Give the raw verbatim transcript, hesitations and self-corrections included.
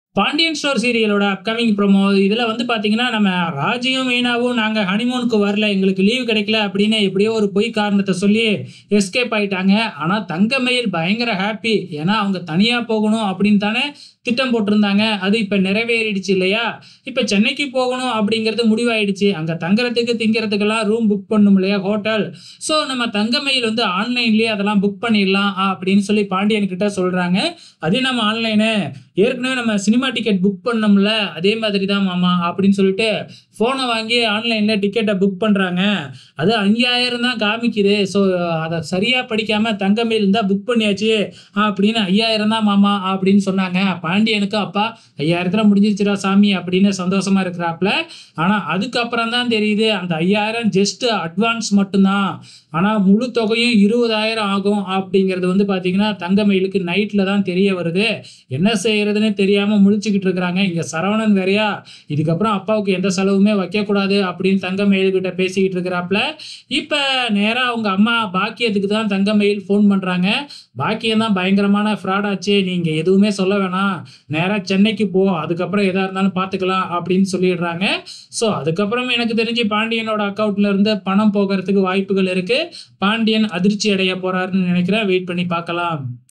Pandian store சீரியலோட upcoming promo இதுல வந்து பாத்தீங்கன்னா, நம்ம ராஜியும், மீனாவும் நாங்க ஹனிமூனுக்கு வரல. எங்களுக்கு லீவ் கிடைக்கல அப்படின்னு எப்படியோ ஒரு பொய் காரணத்த சொல்லி எஸ்கேப் ஆயிட்டாங்க. ஆனா தங்கமயில் பயங்கர ஹாப்பி. ஏன்னா அவங்க தனியா போகணும் அப்படின்னு தானே திட்டம் போட்டிருந்தாங்க. அது இப்ப நிறைவேறிடுச்சு இல்லையா? இப்ப சென்னைக்கு போகணும் அப்படிங்கிறது முடிவாயிடுச்சு. அங்க தங்குறதுக்கு, திங்கிறதுக்கெல்லாம் ரூம் புக் பண்ணணும் இல்லையா ஹோட்டல். ஸோ நம்ம தங்கமயில் வந்து ஆன்லைன்லயே அதெல்லாம் புக் பண்ணிடலாம் அப்படின்னு சொல்லி பாண்டியன் கிட்ட சொல்றாங்க. அது நம்ம ஆன்லைனு ஏற்கனவே நம்ம சினிமா டிக்கெட் புக் பண்ணோம்ல, அதே மாதிரி தான் மாமா அப்படின்னு சொல்லிட்டு ஃபோன வாங்கி ஆன்லைன்ல டிக்கெட்ட புக் பண்றாங்க. அது ஐயாயிரம் தான் காமிக்குது. ஸோ அத சரியா படிக்காம தங்கமயில் தான் புக் பண்ணியாச்சு அப்படின்னு ஐயாயிரம் தான் மாமா அப்படின்னு சொன்னாங்க. பாண்டியனுக்கு அப்பா ஐயாயிரத்துல முடிஞ்சிருச்சுடா சாமி அப்படின்னு சந்தோஷமா இருக்கிறாப்ல. ஆனா அதுக்கப்புறம் தான் தெரியுது அந்த ஐயாயிரம் ஜஸ்ட் அட்வான்ஸ் மட்டும்தான். ஆனா முழு தொகையும் இருபதாயிரம் ஆகும் அப்படிங்கிறது வந்து பார்த்தீங்கன்னா, தங்கமயிலுக்கு நைட்ல தான் தெரிய வருது. என்ன செய்யறதுன்னே தெரியாம முழிச்சுக்கிட்டு இருக்கிறாங்க. இங்க சரவணன் வேறயா, இதுக்கப்புறம் அப்பாவுக்கு எந்த செலவுமே வைக்கக்கூடாது அப்படின்னு தங்கமயில் கிட்ட பேசிக்கிட்டு இருக்கிறாப்ல. இப்ப நேரா அவங்க அம்மா பாக்கியத்துக்கு தான் தங்கமயில் ஃபோன் பண்றாங்க. பாக்கியம் தான் பயங்கரமான ஃப்ராட் ஆச்சே. நீங்க எதுவுமே சொல்ல வேணாம். நேரா சென்னைக்கு போ. அதுக்கப்புறம் எதா இருந்தாலும் பார்த்துக்கலாம் அப்படின்னு சொல்லிடுறாங்க. ஸோ அதுக்கப்புறம் எனக்கு தெரிஞ்சு பாண்டியனோட அக்கவுண்ட்ல இருந்து பணம் போகறதுக்கு வாய்ப்புகள் இருக்கு. பாண்டியன் அதிர்ச்சி அடைய போறாருன்னு நினைக்கிறேன். வெயிட் பண்ணி பார்க்கலாம்.